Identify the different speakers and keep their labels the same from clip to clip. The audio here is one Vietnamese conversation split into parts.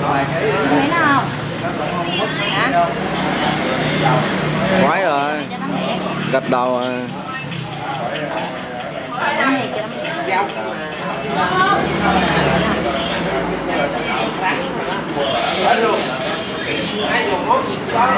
Speaker 1: Thấy nào? Hả?
Speaker 2: Quái rồi. Gật đầu rồi.
Speaker 3: Ai dùng món gì có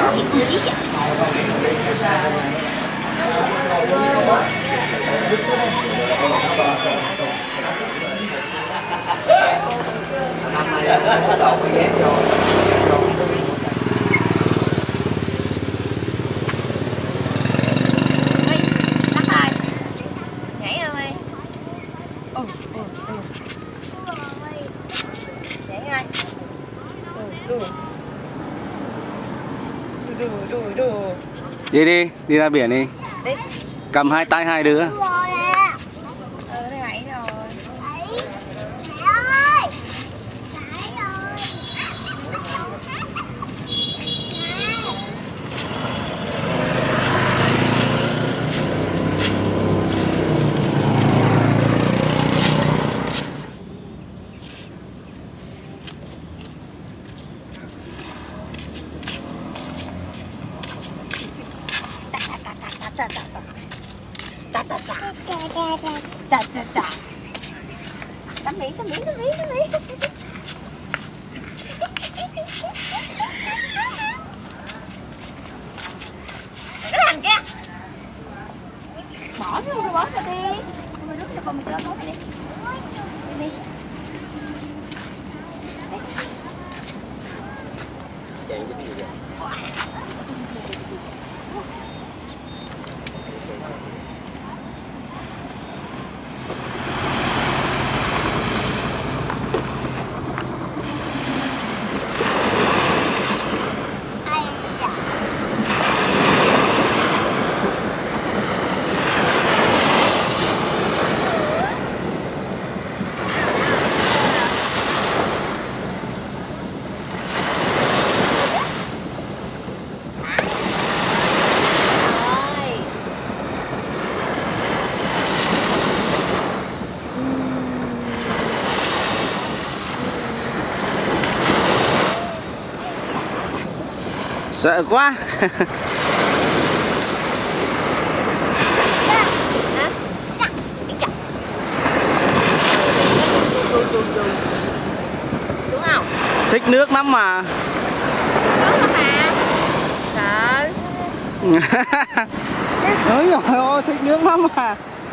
Speaker 2: Đi đi, đi ra biển đi.
Speaker 1: Đi.
Speaker 2: Cầm hai tay hai đứa.
Speaker 1: Tắm biển. Cái thằng kia bỏ vô rồi, bỏ ra đi. Mày rút cho con mày cho nó đi. Đi.
Speaker 2: Sợ quá.
Speaker 1: Xuống không?
Speaker 2: Thích nước lắm mà.
Speaker 1: Xuống lắm mà. Sợ.
Speaker 2: Ôi trời ơi, thích nước lắm mà.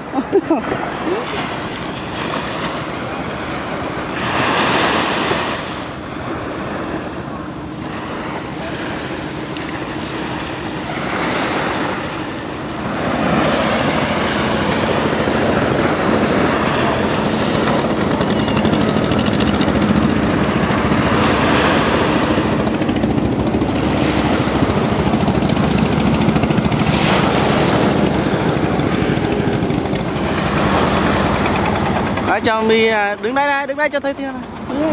Speaker 2: Cho Mi đứng đây cho thấy tiền này.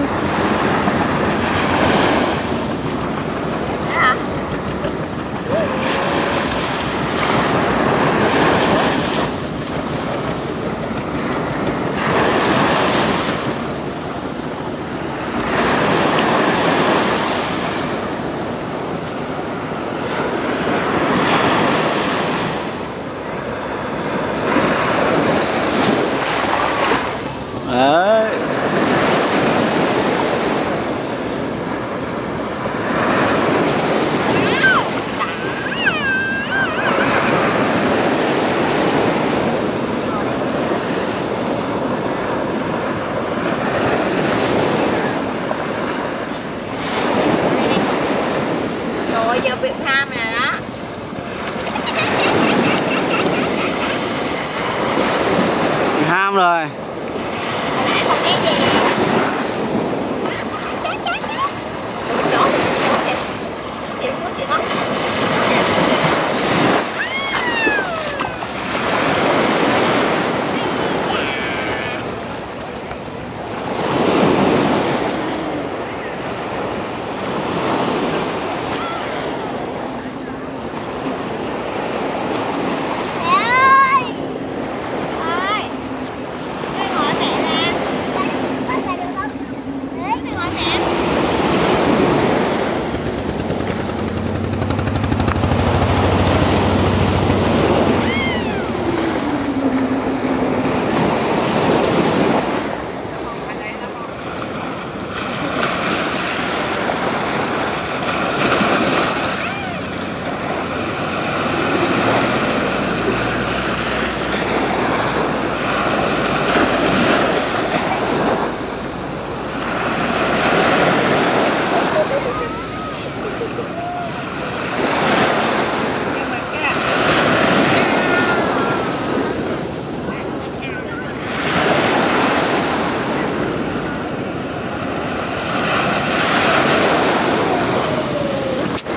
Speaker 2: Đấy.
Speaker 1: Rồi giờ Việt Nam nè đó.
Speaker 2: Ham rồi.
Speaker 1: Nãy còn cái gì?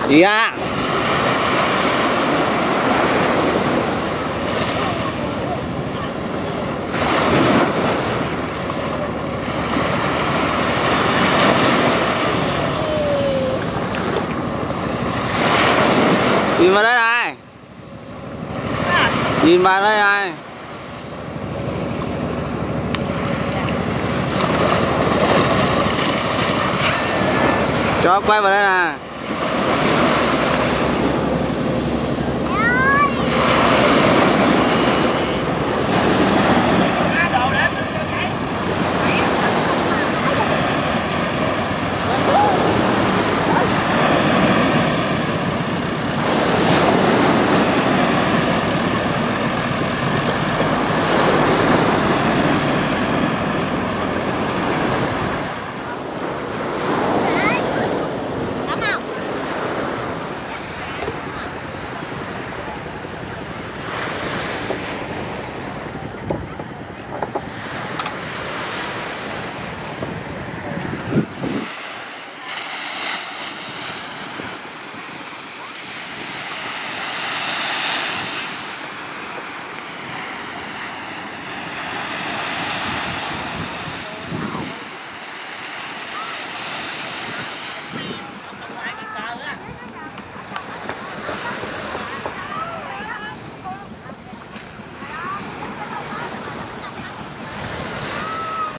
Speaker 2: Gì à? Nhìn vào đây này. Nhìn vào đây này. Cho quay vào đây nè.